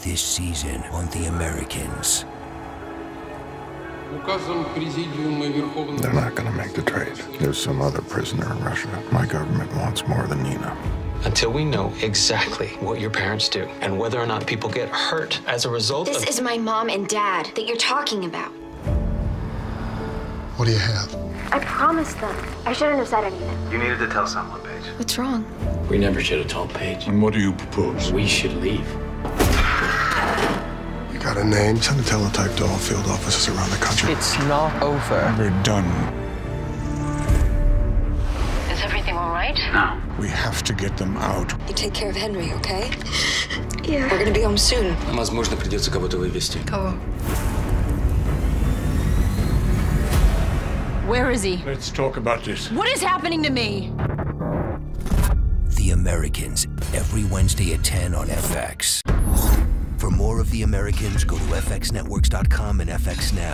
This season on The Americans. They're not gonna make the trade. There's some other prisoner in Russia. My government wants more than Nina. Until we know exactly what your parents do and whether or not people get hurt as a result This is my mom and dad that you're talking about. What do you have? I promised them. I shouldn't have said anything. You needed to tell someone, Paige. What's wrong? We never should have told Paige. And what do you propose? We should leave. You got a name? Send a teletype to all field offices around the country. It's not over. We're done. Is everything all right? No. We have to get them out. You take care of Henry, okay? Yeah. We're gonna be home soon. Возможно, придется кого-то вывести. Кого? Where is he? Let's talk about this. What is happening to me? The Americans, every Wednesday at 10 on FX. For more of The Americans, go to fxnetworks.com and FX Now.